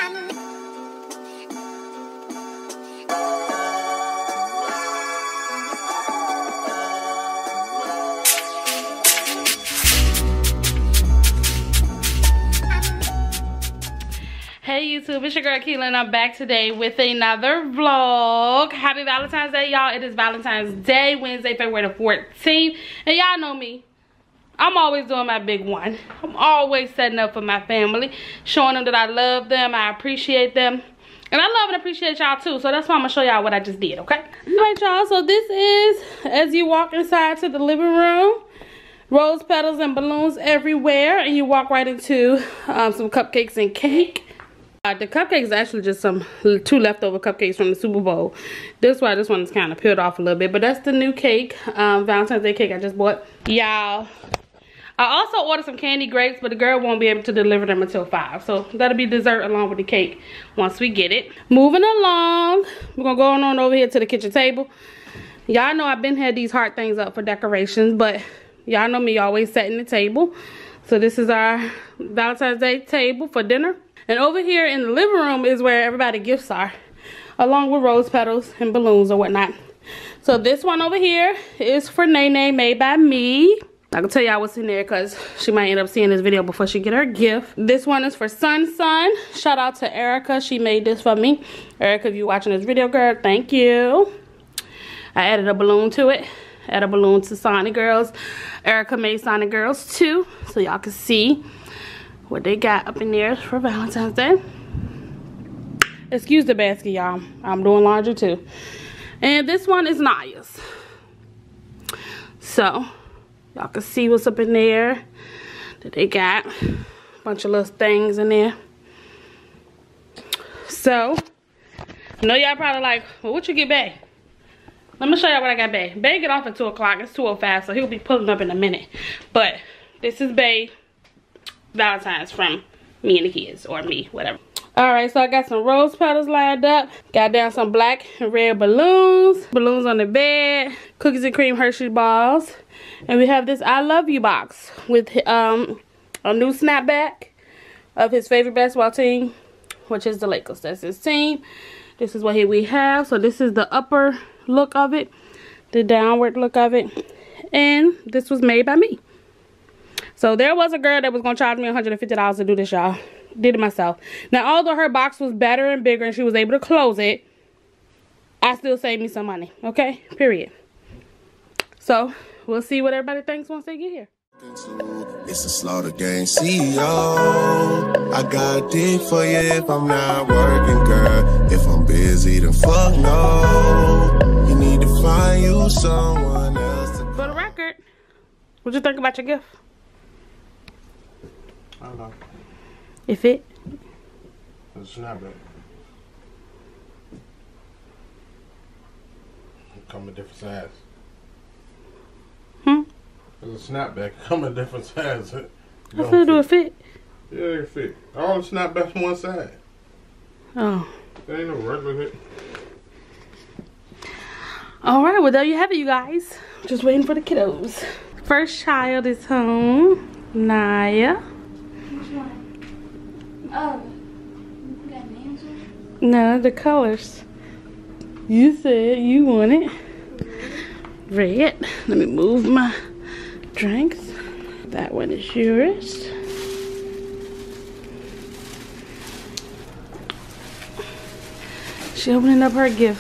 Hey YouTube, it's your girl Keela and I'm back today with another vlog. Happy Valentine's Day, y'all. It is Valentine's Day, Wednesday, February the 14th. And y'all know me. I'm always doing my big one. I'm always setting up for my family, showing them that I love them, I appreciate them. And I love and appreciate y'all too. So that's why I'm going to show y'all what I just did, okay? Alright y'all, so this is as you walk inside to the living room. Rose petals and balloons everywhere. And you walk right into some cupcakes and cake. The cupcakes is actually just two leftover cupcakes from the Super Bowl. This one is kind of peeled off a little bit. But that's the new cake, Valentine's Day cake I just bought. Y'all, I also ordered some candy grapes, but the girl won't be able to deliver them until 5. So that'll be dessert along with the cake once we get it. Moving along, we're going to go on over here to the kitchen table. Y'all know I've been had these heart things up for decorations, but y'all know me always setting the table. So this is our Valentine's Day table for dinner. And over here in the living room is where everybody's gifts are, along with rose petals and balloons or whatnot. So this one over here is for Nene, made by me. I can tell y'all what's in there because she might end up seeing this video before she get her gift. This one is for Sun. Shout out to Erica. She made this for me. Erica, if you're watching this video, girl, thank you. I added a balloon to it. Add a balloon to Sonic Girls. Erica made Sonic Girls too, so y'all can see what they got up in there for Valentine's Day. Excuse the basket, y'all. I'm doing laundry too. And this one is Naya's. So, y'all can see what's up in there. That they got a bunch of little things in there. So, I know y'all probably like, well, what you get back? Let me show y'all what I got back. Bay get off at 2 o'clock. It's 2:05, so he'll be pulling up in a minute. But this is Bay Valentine's from me and the kids, or me, whatever. Alright, so I got some rose petals lined up. Got down some black and red balloons. Balloons on the bed. Cookies and cream Hershey balls. And we have this I love you box with a new snapback of his favorite basketball team, which is the Lakers. That's his team. This is what we have. So this is the upper look of it, the downward look of it. And this was made by me. So there was a girl that was going to charge me $150 to do this, y'all. Did it myself. Now, although her box was better and bigger and she was able to close it, I still saved me some money. Okay? Period. So, we'll see what everybody thinks once they get here. It's a slaughter gang CEO. I got dick for you if I'm not working, girl. If I'm busy, then fuck no. You need to find you someone else. For the record, what'd you think about your gift? I don't know. It fit? It's not bad. It come in different size. It's a snapback. Come in different size. I feel do it fit. Yeah, it fit. All the snapbacks one side. Oh. There ain't no regular fit. Alright, well there you have it, you guys. Just waiting for the kiddos. First child is home. Naya. Oh, you got names on it? No, the colors. You said you want it. Red. Let me move my drinks. That one is yours. She opening up her gift.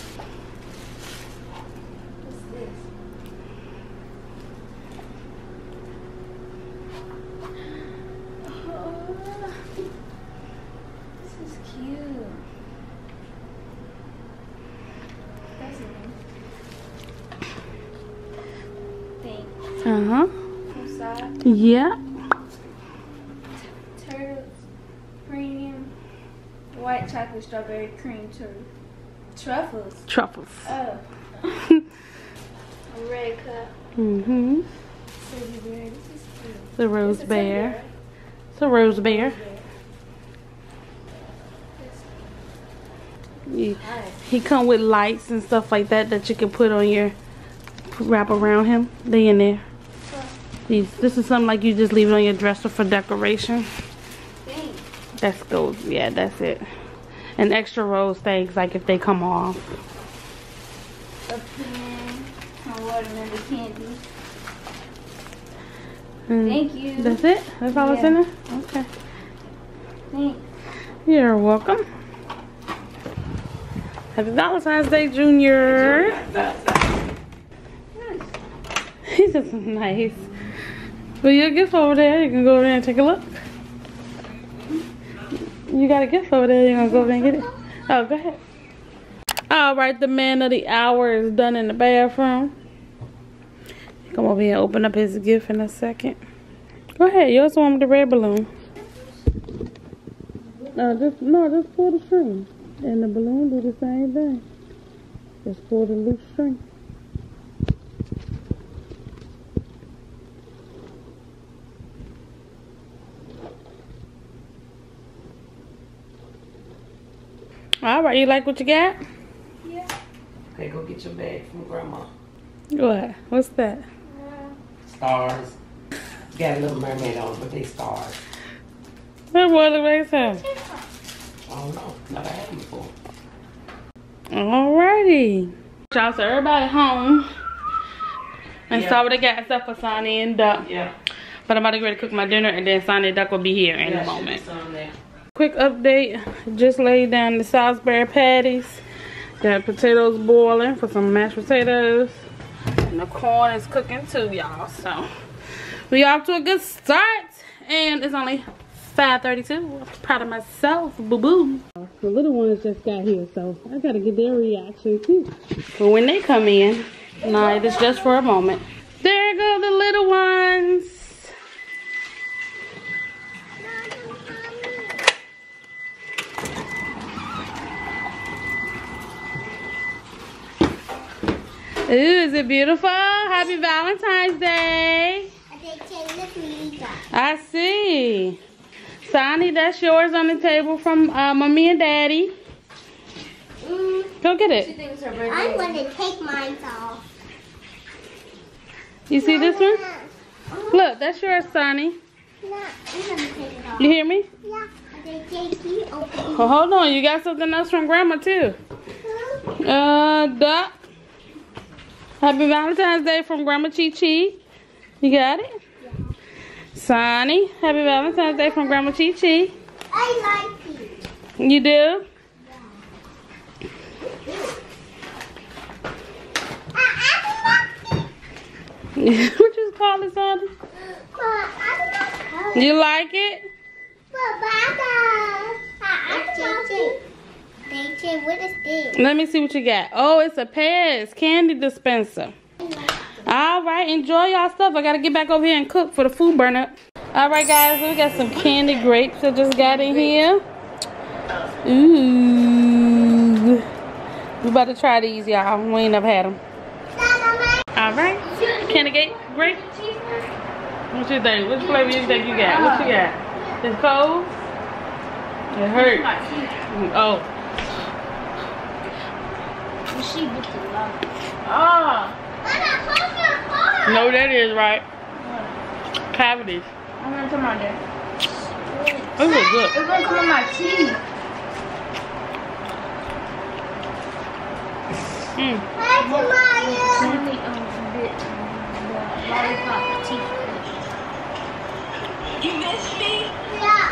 Yeah. Turtles, premium, white chocolate strawberry cream truffles. Truffles. Oh. A red cup. Mm-hmm. Bear. This is cute. The rose bear. It's a rose bear. He come with lights and stuff like that you can put on your, wrap around him. They in there. This is something like you just leave it on your dresser for decoration. Thanks. That's gold. Yeah, that's it. And extra rose things, like if they come off. A pen, some watermelon candy. Thank you. That's it? That's all that's in there? Okay. Thanks. You're welcome. Happy Valentine's Day, Junior. He's just nice. Well, your gift over there, you can go over there and take a look. You got a gift over there, you gonna go over there and get it? Oh, go ahead. Alright, the man of the hour is done in the bathroom. Come over here and open up his gift in a second. Go ahead, you also want the red balloon. Just pull the string. And the balloon do the same thing. Just pull the loose string. Alright, you like what you got? Yeah. Okay, go get your bag from Grandma. What? What's that? Stars. Got a Little Mermaid on, but they stars. What was it right there? I don't know. Never had them before. Alrighty. Y'all, so everybody home. And saw what they got stuff for Sonny and Duck. Yeah. But I'm about to go to cook my dinner, and then Sonny and Duck will be here in a moment. There. Quick update. Just laid down the Salisbury patties. Got potatoes boiling for some mashed potatoes. And the corn is cooking too, y'all. So we off to a good start. And it's only 5:32. I'm proud of myself. Boo-boo. The little ones just got here, so I gotta get their reaction too. But when they come in, nah, it's just for a moment. There go the little ones. Ooh, is it beautiful? Happy Valentine's Day. I see. Sonny, that's yours on the table from Mommy and Daddy. Go get it. I'm going to take mine off. You see this one? Look, that's yours, Sonny. No, I'm going to take it off. You hear me? Yeah, I'm going to take you over. Oh, hold on, you got something else from Grandma too. Duck. Happy Valentine's Day from Grandma Chi Chi. You got it? Yeah. Sonny, happy Valentine's Day from Grandma Chi Chi. I like it. You do? What you call it, Sonny? You like it? What is this? Let me see what you got. Oh, it's a Pez candy dispenser. All right, enjoy y'all stuff. I gotta get back over here and cook for the food burn up. All right, guys, we got some candy grapes I just got in here. Ooh, we about to try these, y'all. We ain't never had them. All right, candy grape. What you think? Which flavor you think you got? What you got? It's cold. It hurt. Oh. Ah. No, that is right. Cavities. I'm gonna turn my day. Those are good. It's gonna come in my teeth. Mm. Only the lollipop teeth. You miss me? Yeah.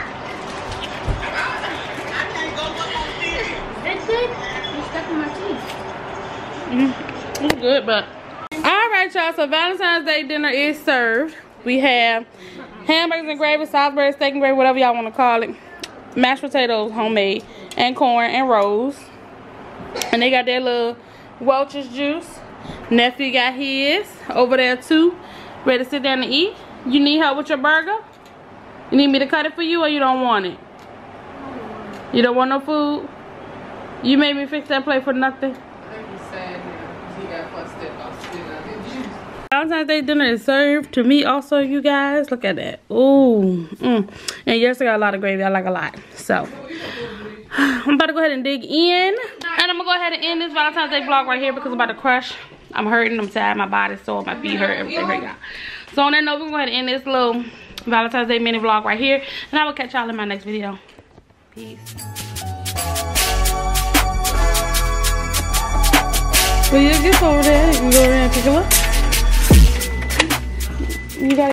Is that good? It's stuck in my teeth. It's good, but alright, y'all, so Valentine's Day dinner is served. We have hamburgers and gravy, Salisbury steak and gravy, whatever y'all want to call it, mashed potatoes, homemade, and corn and rolls. And they got their little Welch's juice. Nephew got his over there too, ready to sit down and eat. You need help with your burger? You need me to cut it for you, or you don't want it? You don't want no food? You made me fix that plate for nothing? Valentine's Day dinner is served to me also, you guys. Look at that. Ooh. And yes, I got a lot of gravy. I like a lot. So I'm about to go ahead and dig in. And I'm gonna go ahead and end this Valentine's Day vlog right here because I'm about to crush. I'm hurting, I'm tired, my body's sore, my feet hurt, everything hurt, y'all. So on that note, we're gonna go ahead and end this little Valentine's Day mini vlog right here. And I will catch y'all in my next video. Peace. Well, you get over there. You can go around and pick them up. You got